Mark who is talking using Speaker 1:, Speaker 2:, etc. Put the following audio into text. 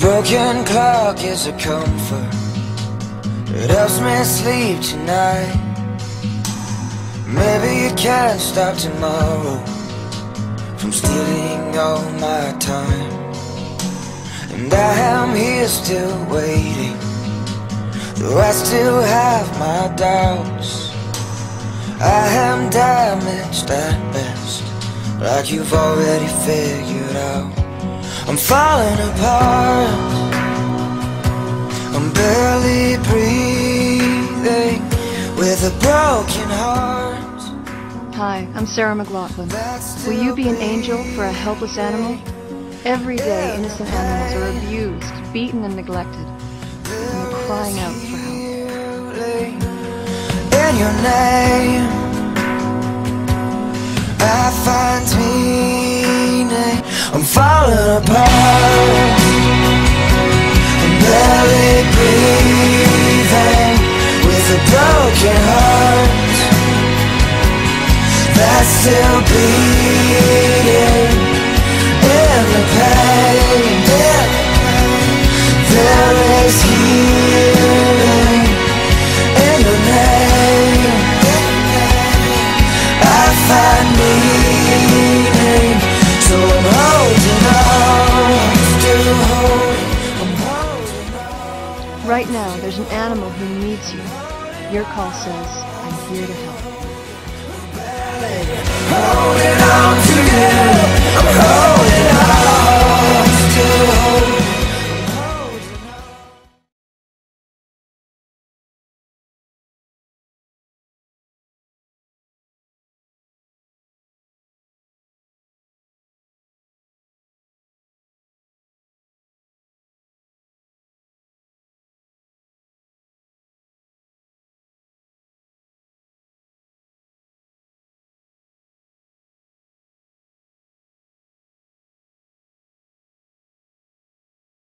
Speaker 1: broken clock is a comfort. It helps me sleep tonight. Maybe you can't stop tomorrow from stealing all my time. And I am here still waiting, though I still have my doubts. I am damaged at best, like you've already figured out. I'm falling apart, I'm barely breathing, with a broken heart.
Speaker 2: Hi, I'm Sarah McLaughlin. Will you be an angel for a helpless animal? Every day, innocent animals are abused, beaten, and neglected, and they're crying out for help.
Speaker 1: In your name, I find meaning. I'm falling apart, I'm barely breathing, with a broken heart that's still beating. In the pain, there is healing. In the name, I find meaning. So I'm holding on, still I'm holding on.
Speaker 2: Right now, there's an animal who needs you. Your call says, I'm here to help.
Speaker 1: Holding on to you, I'm holding